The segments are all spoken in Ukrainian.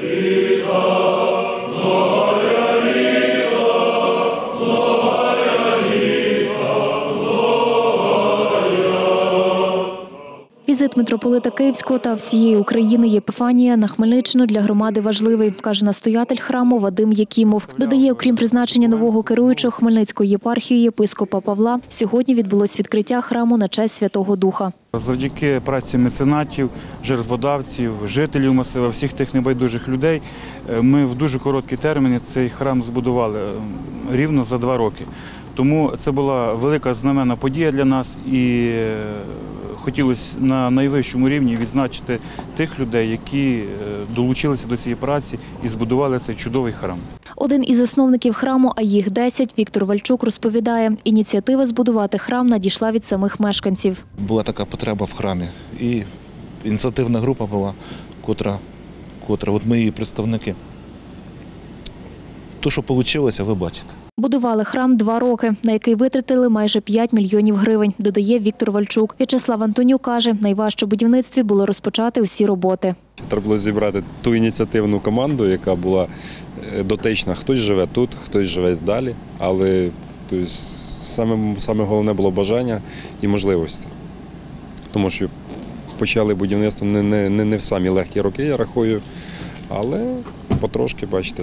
Візит митрополита Київського та всієї України Єпіфанія на Хмельниччину для громади важливий, каже настоятель храму Вадим Якімов. Додає, окрім призначення нового керуючого Хмельницькою єпархією єпископа Павла, сьогодні відбулось відкриття храму на честь Святого Духа. Завдяки праці меценатів, жертводавців, жителів масива, всіх тих небайдужих людей, ми в дуже короткі терміни цей храм збудували рівно за 2 роки. Тому це була велика знаменна подія для нас і хотілося на найвищому рівні відзначити тих людей, які долучилися до цієї праці і збудували цей чудовий храм. Один із засновників храму, а їх 10, Віктор Вальчук, розповідає, ініціатива збудувати храм надійшла від самих мешканців. Була така потреба в храмі і ініціативна група була, котра от ми її представники. То, що вийшло, ви бачите. Будували храм 2 роки, на який витратили майже 5 мільйонів гривень, додає Віктор Вальчук. В'ячеслав Антонюк каже, найважче у будівництві було розпочати усі роботи. Треба було зібрати ту ініціативну команду, яка була дотична. Хтось живе тут, хтось живе далі, але саме головне було бажання і можливості. Тому що почали будівництво не в самі легкі роки, я рахую, але потрошки, бачите.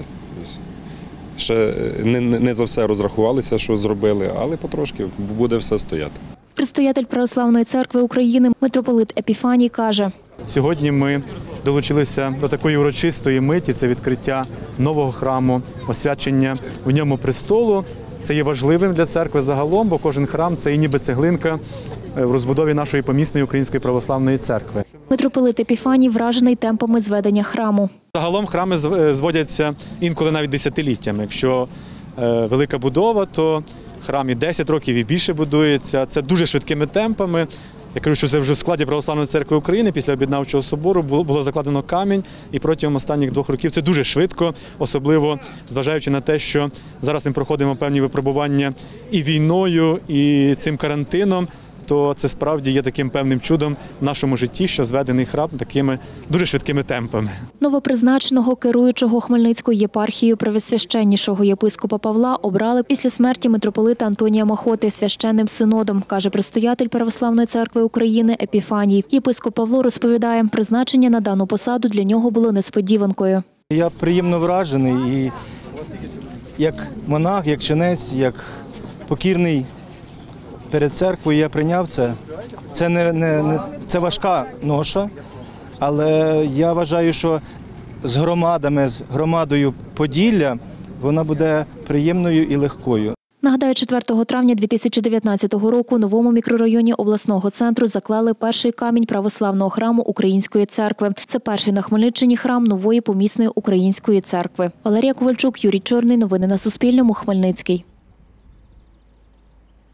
Ще не за все розрахувалися, що зробили, але потрошки буде все стояти. Предстоятель Православної церкви України митрополит Епіфаній каже: сьогодні ми долучилися до такої урочистої миті, це відкриття нового храму, освячення в ньому престолу. Це є важливим для церкви загалом, бо кожен храм – це і ніби цеглинка в розбудові нашої помісної Української Православної церкви. Митрополит Епіфаній вражений темпами зведення храму. Загалом храми зводяться інколи навіть десятиліттями. Якщо велика будова, то храм і 10 років і більше будується. Це дуже швидкими темпами. Я кажу, що це вже в складі Православної церкви України після об'єднавчого собору було закладено камінь, і протягом останніх 2 років це дуже швидко, особливо зважаючи на те, що зараз ми проходимо певні випробування і війною, і цим карантином, то це справді є таким певним чудом в нашому житті, що зведений храм такими дуже швидкими темпами. Новопризначеного керуючого Хмельницькою єпархією превосвященнішого єпископа Павла обрали після смерті митрополита Антонія Махоти священним синодом, каже предстоятель Православної церкви України Епіфаній. Єпископ Павло розповідає, призначення на дану посаду для нього було несподіванкою. Я приємно вражений і як монах, як ченець, як покірний перед церквою я прийняв це. Це важка ноша, але я вважаю, що з громадою Поділля вона буде приємною і легкою. Нагадаю, 4 травня 2019 року у новому мікрорайоні обласного центру заклали перший камінь православного храму Української церкви. Це перший на Хмельниччині храм нової помісної Української церкви. Валерія Ковальчук, Юрій Чорний. Новини на Суспільному. Хмельницький.